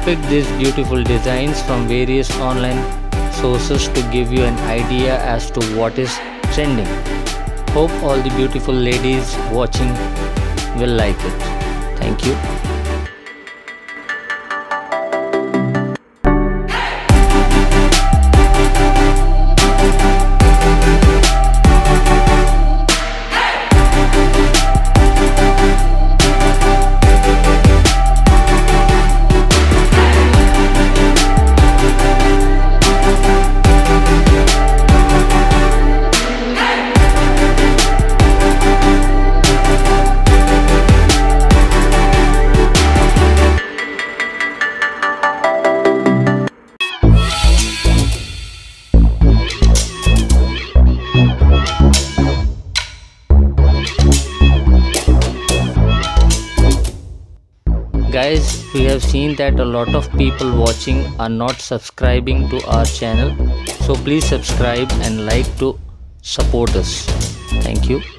picked these beautiful designs from various online sources to give you an idea as to what is trending. Hope all the beautiful ladies watching will like it. Thank you. Guys, we have seen that a lot of people watching are not subscribing to our channel, so please subscribe and like to support us. Thank you.